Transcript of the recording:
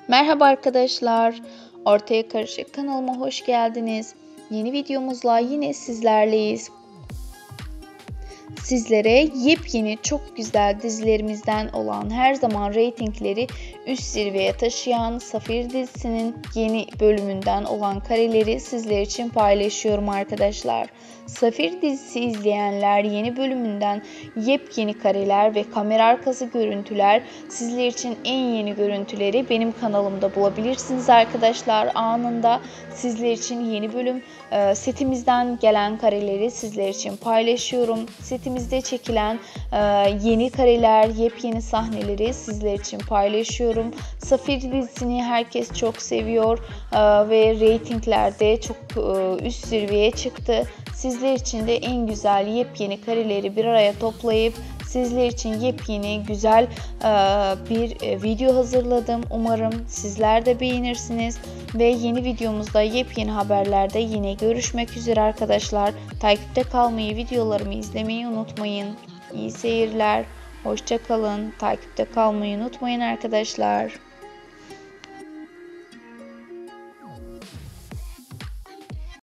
Merhaba arkadaşlar, Ortaya Karışık kanalıma hoş geldiniz. Yeni videomuzla yine sizlerleyiz. Sizlere yepyeni çok güzel dizilerimizden olan her zaman reytingleri üst zirveye taşıyan Safir dizisinin yeni bölümünden olan kareleri sizler için paylaşıyorum arkadaşlar. Safir dizisi izleyenler yeni bölümünden yepyeni kareler ve kamera arkası görüntüler, sizler için en yeni görüntüleri benim kanalımda bulabilirsiniz arkadaşlar. Anında sizler için yeni bölüm setimizden gelen kareleri sizler için paylaşıyorum. Setimizde çekilen yeni kareler, yepyeni sahneleri sizler için paylaşıyorum. Safir dizisini herkes çok seviyor ve reytinglerde çok üst zirveye çıktı. Sizler için de en güzel yepyeni kareleri bir araya toplayıp sizler için yepyeni güzel bir video hazırladım. Umarım sizler de beğenirsiniz ve yeni videomuzda yepyeni haberlerde yine görüşmek üzere arkadaşlar. Takipte kalmayı, videolarımı izlemeyi unutmayın. İyi seyirler. Hoşça kalın. Takipte kalmayı unutmayın arkadaşlar.